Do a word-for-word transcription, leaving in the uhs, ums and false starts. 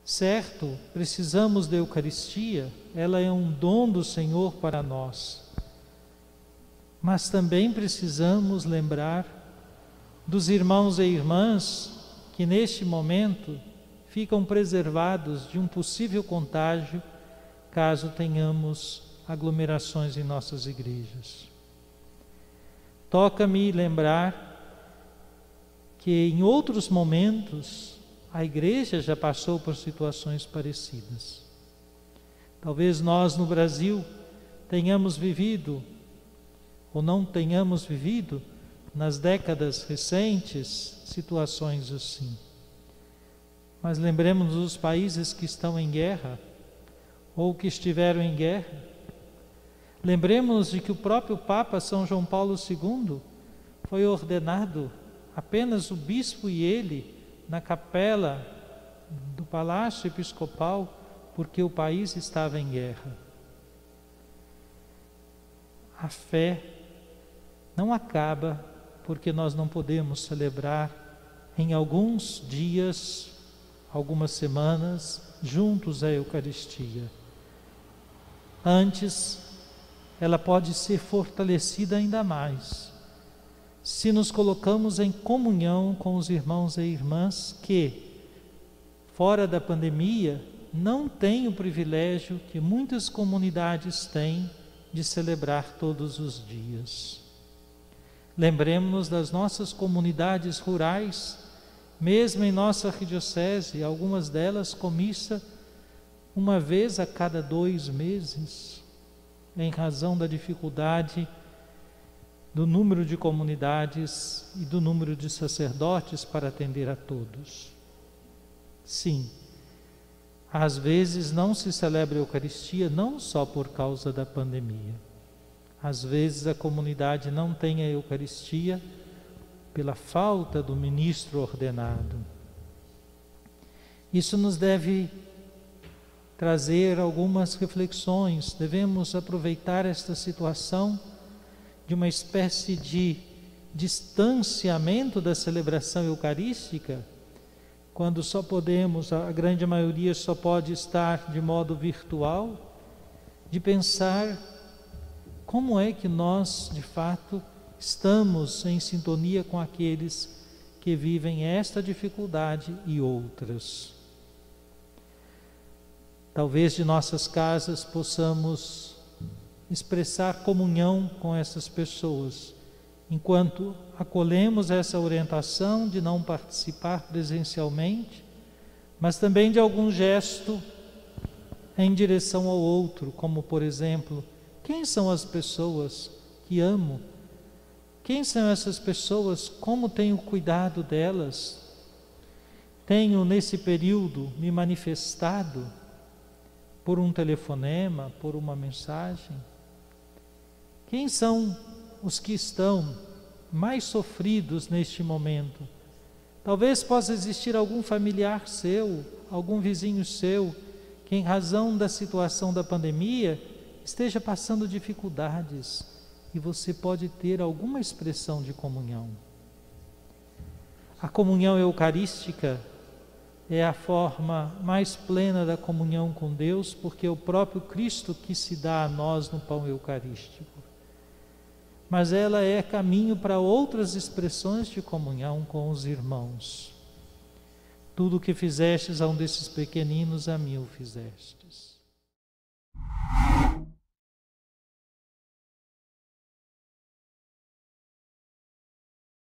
Certo, precisamos da Eucaristia, ela é um dom do Senhor para nós. Mas também precisamos lembrar dos irmãos e irmãs que neste momento ficam preservados de um possível contágio, caso tenhamos aglomerações em nossas igrejas. Toca-me lembrar que em outros momentos a igreja já passou por situações parecidas. Talvez nós no Brasil tenhamos vivido, ou não tenhamos vivido, nas décadas recentes, situações assim. Mas lembremos dos países que estão em guerra, ou que estiveram em guerra. Lembremos de que o próprio Papa São João Paulo segundo foi ordenado, apenas o bispo e ele, na capela do Palácio Episcopal, porque o país estava em guerra. A fé não acaba porque nós não podemos celebrar em alguns dias, algumas semanas, juntos a Eucaristia. Antes, ela pode ser fortalecida ainda mais, se nos colocamos em comunhão com os irmãos e irmãs que, fora da pandemia, não têm o privilégio que muitas comunidades têm de celebrar todos os dias. Lembremos-nos das nossas comunidades rurais, mesmo em nossa arquidiocese, algumas delas com missa uma vez a cada dois meses, em razão da dificuldade do número de comunidades e do número de sacerdotes para atender a todos. Sim, às vezes não se celebra a Eucaristia não só por causa da pandemia. Às vezes a comunidade não tem a Eucaristia pela falta do ministro ordenado. Isso nos deve trazer algumas reflexões. Devemos aproveitar esta situação de uma espécie de distanciamento da celebração eucarística, quando só podemos, a grande maioria só pode estar de modo virtual, de pensar como é que nós, de fato, estamos em sintonia com aqueles que vivem esta dificuldade e outras. Talvez de nossas casas possamos expressar comunhão com essas pessoas, enquanto acolhemos essa orientação de não participar presencialmente, mas também de algum gesto em direção ao outro, como por exemplo, quem são as pessoas que amo? Quem são essas pessoas? Como tenho cuidado delas? Tenho nesse período me manifestado por um telefonema, por uma mensagem? Quem são os que estão mais sofridos neste momento? Talvez possa existir algum familiar seu, algum vizinho seu, que em razão da situação da pandemia esteja passando dificuldades e você pode ter alguma expressão de comunhão. A comunhão eucarística é a forma mais plena da comunhão com Deus, porque é o próprio Cristo que se dá a nós no pão eucarístico. Mas ela é caminho para outras expressões de comunhão com os irmãos. Tudo o que fizestes a um desses pequeninos, a mim o fizestes.